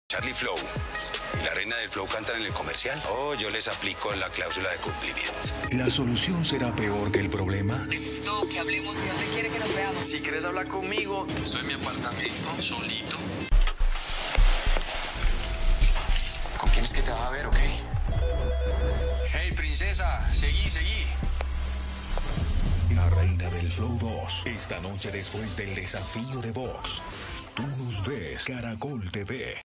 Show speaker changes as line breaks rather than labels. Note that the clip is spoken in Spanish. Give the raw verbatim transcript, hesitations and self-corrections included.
Charlie Flow y la reina del Flow cantan en el comercial. Oh, yo les aplico la cláusula de cumplimiento.
¿La solución será peor que el problema?
Necesito que hablemos de dónde quiere que nos veamos.
Si quieres hablar conmigo, estoy en mi apartamento, solito.
¿Con quién es que te vas a ver, ok?
Hey, princesa, seguí, seguí.
La reina del Flow dos. Esta noche después del desafío de Vox. Tú nos ves, Caracol T V.